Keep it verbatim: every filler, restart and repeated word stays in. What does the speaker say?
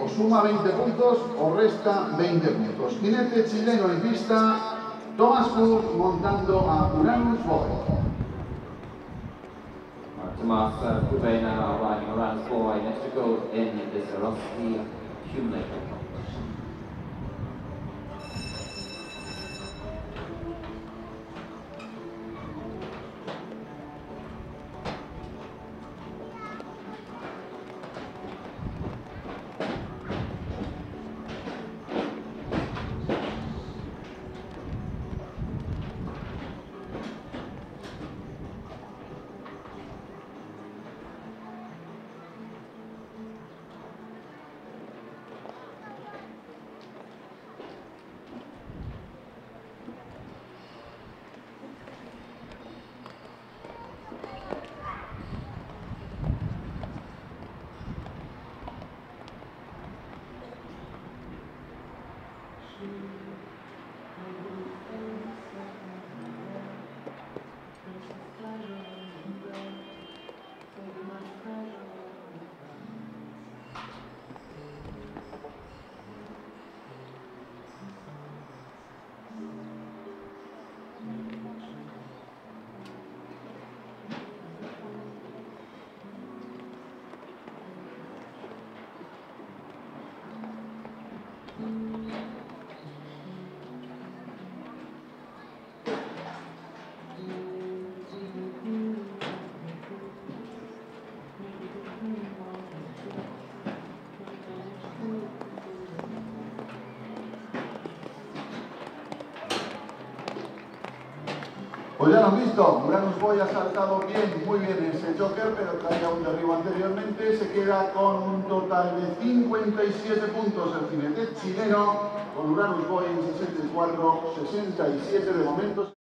suma veinte puntos o resta veinte puntos. Jinete chileno en pista, Thomas Cook montando a Uranus Boy. Thomas uh, Coupe now riding Uranus Boy, next to go in this Rusty Accumulator. Pues ya lo han visto, Uranus Boy ha saltado bien, muy bien ese Joker, pero traía un derribo anteriormente, se queda con un total de cincuenta y siete puntos el jinete chileno, con Uranus Boy en sesenta y cuatro sesenta y siete de momento.